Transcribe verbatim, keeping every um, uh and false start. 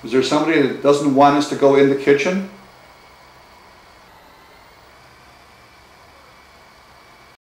Is there somebody that doesn't want us to go in the kitchen?